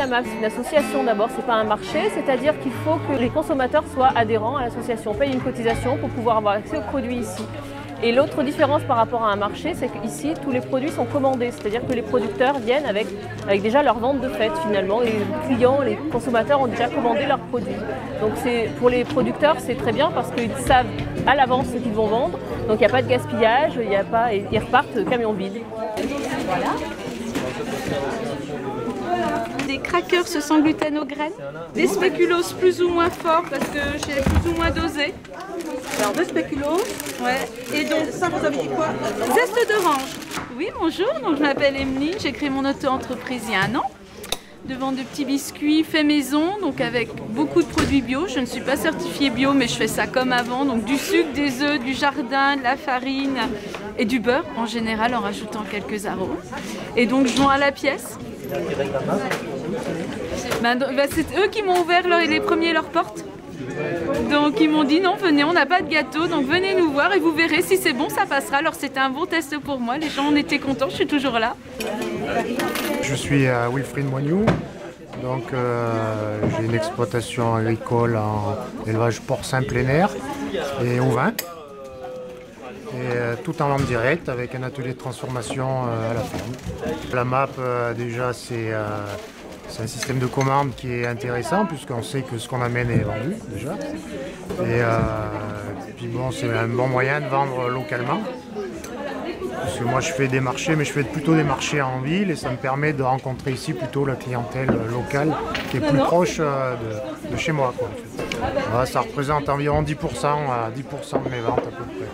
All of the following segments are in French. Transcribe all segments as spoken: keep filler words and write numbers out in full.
MAP, c'est une association d'abord, c'est pas un marché, c'est-à-dire qu'il faut que les consommateurs soient adhérents à l'association, payent une cotisation pour pouvoir avoir accès aux produits ici. Et l'autre différence par rapport à un marché, c'est qu'ici, tous les produits sont commandés, c'est-à-dire que les producteurs viennent avec, avec déjà leur vente de fait finalement, et les clients, les consommateurs ont déjà commandé leurs produits. Donc pour les producteurs, c'est très bien parce qu'ils savent à l'avance ce qu'ils vont vendre, donc il n'y a pas de gaspillage, il y a pas, et ils repartent camion vide. Voilà. Des crackers sans gluten aux graines, des spéculoos plus ou moins forts parce que j'ai plus ou moins dosé. Alors deux spéculoos, ouais. Et donc ça vous avez dit quoi? Zeste d'orange. Oui, bonjour, donc je m'appelle Emeline, j'ai créé mon auto-entreprise il y a un an de vendre de petits biscuits faits maison, donc avec beaucoup de produits bio. Je ne suis pas certifiée bio, mais je fais ça comme avant, donc du sucre, des œufs, du jardin, de la farine et du beurre en général en rajoutant quelques arômes. Et donc je vends à la pièce. Ben, ben, c'est eux qui m'ont ouvert leur, les premiers leurs portes. Donc ils m'ont dit non, venez, on n'a pas de gâteau, donc venez nous voir et vous verrez si c'est bon, ça passera. Alors c'était un bon test pour moi, les gens en étaient contents, je suis toujours là. Je suis euh, Wilfried Moignou, donc euh, j'ai une exploitation agricole en élevage porcin plein air et au vin. Et euh, tout en vente directe avec un atelier de transformation euh, à la ferme. La MAP, euh, déjà, c'est euh, un système de commande qui est intéressant puisqu'on sait que ce qu'on amène est vendu déjà. Et euh, puis bon, c'est un bon moyen de vendre localement. Parce que moi je fais des marchés, mais je fais plutôt des marchés en ville et ça me permet de rencontrer ici plutôt la clientèle locale qui est plus proche euh, de, de chez moi, quoi, en fait. Voilà, ça représente environ dix pour cent, euh, dix pour cent de mes ventes à peu près.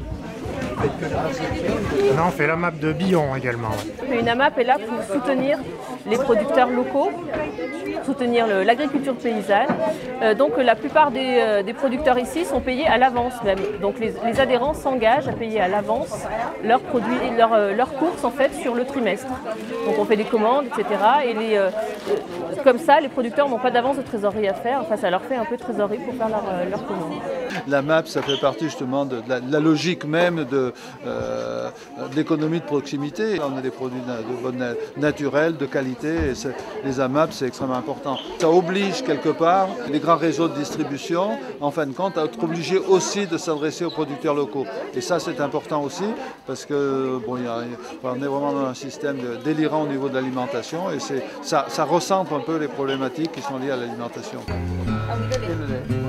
Non, on fait la MAP de Billon également. Ouais. Une AMAP est là pour soutenir les producteurs locaux, soutenir l'agriculture paysanne. Euh, donc la plupart des, euh, des producteurs ici sont payés à l'avance même. Donc les, les adhérents s'engagent à payer à l'avance leurs produits, leurs, euh, leurs courses en fait sur le trimestre. Donc on fait des commandes, et cetera. Et les, euh, euh, comme ça, les producteurs n'ont pas d'avance de trésorerie à faire. Enfin, ça leur fait un peu de trésorerie pour faire leurs euh, leur commandes. La MAP, ça fait partie justement de la, de la logique même de, euh, de l'économie de proximité. On a des produits de, de, naturels, de qualité, et les AMAP, c'est extrêmement important. Ça oblige quelque part les grands réseaux de distribution, en fin de compte, à être obligés aussi de s'adresser aux producteurs locaux. Et ça, c'est important aussi, parce que bon, y a, on est vraiment dans un système délirant au niveau de l'alimentation, et ça, ça recentre un peu les problématiques qui sont liées à l'alimentation.